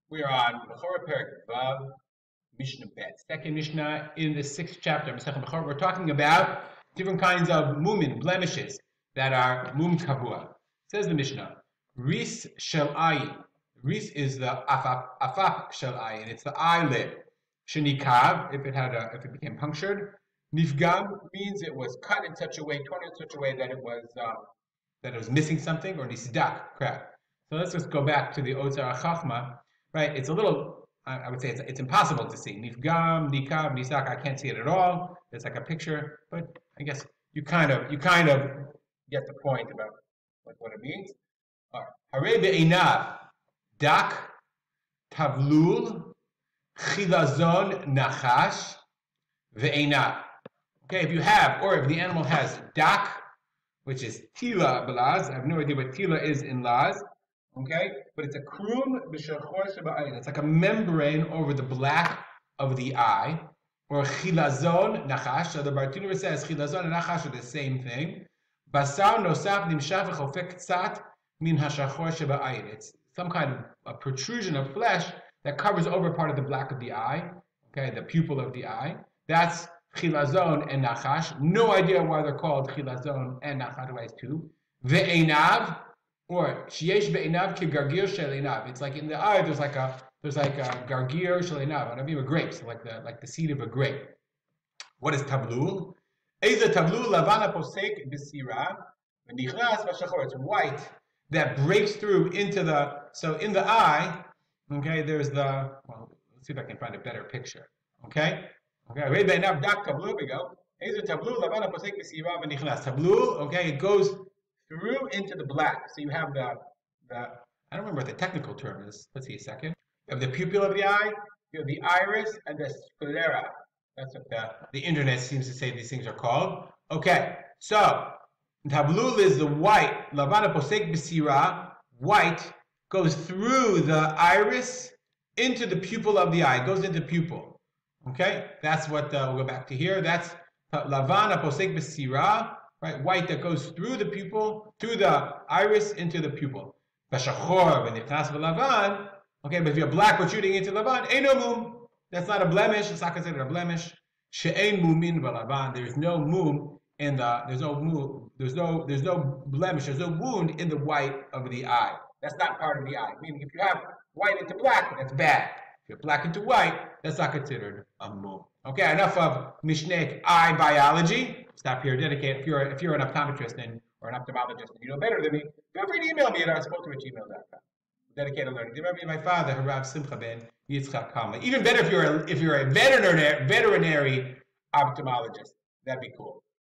We are on Bechorah Perek Vav, Mishnah Bet, second Mishnah in the sixth chapter of Masechet Bechorah. We're talking about different kinds of mumin, blemishes, that are mum kavua. Says the Mishnah, Ris shel ayin. Ris is the afap shel ayin. It's the eyelid. Shenikav, if it became punctured. Nifgam means it was cut in such a way, torn in such a way that it was missing something, or nisdak, cracked. So let's just go back to the Otzar Chachma. Right, it's a little, I would say it's impossible to see. Nifgam, Nikav, Nisak, I can't see it at all. It's like a picture, but I guess you kind of get the point about what it means. Hare be'inav, dak, tavlul, chilazon, nachash, ve'inav. Okay, if the animal has dak, which is tila belaz, I have no idea what tila is in laz. Okay, but it's a krum b'shachor shebayin. It's like a membrane over the black of the eye, or chilazon nachash. So the Bartenura says chilazon and nachash are the same thing. Basar nosaf nimshach v'chofek tzat min hashachor shebayin. It's some kind of a protrusion of flesh that covers over part of the black of the eye. Okay, the pupil of the eye. That's chilazon and nachash. No idea why they're called chilazon and nachash. Otherwise, too. Ve'einav. Or sheyesh be'inav ki gargir shel einav. It's like in the eye there's like a gargir shel einav. I mean, grapes, like the seed of a grape. What is tablul? Eza tablul lavana posek b'sira v'nichnas v'shachor. It's white that breaks through into the. So in the eye, okay, there's the. Well, let's see if I can find a better picture. Okay. Read be'inav dak tablul. We go. Eza tablul lavana posek b'sira v'nichnas. Tablul. Okay, it goes through into the black. So you have the I don't remember what the technical term is. Let's see a second. You have the pupil of the eye, you have the iris, and the sclera. That's what the internet seems to say these things are called. Okay, so tablul is the white. Lavana posek b'sira, white, goes through the iris into the pupil of the eye. It goes into the pupil. Okay, that's what we'll go back to here. That's lavana posek b'sira. Right, white that goes through the pupil, through the iris into the pupil. Bashachor v'nichnas v'lavan. Okay, but if you're black protruding into lavan, ain't no mum. That's not a blemish. It's not considered a blemish. She'ein mumin v'lavan. There's no mum in the. There's no mum. There's no blemish. There's no wound in the white of the eye. That's not part of the eye. Meaning, if you have white into black, that's bad. If you're black into white, that's not considered a mum. Okay, enough of Mishneh eye biology. Stop here. Dedicate. If you're an optometrist or an ophthalmologist and you know better than me, feel free to email me at arspotowich@gmail.com. Dedicated learning. Remember me, my father, Harav Simcha ben Yitzchak Kamla. Even better if you're a veterinary ophthalmologist. That'd be cool.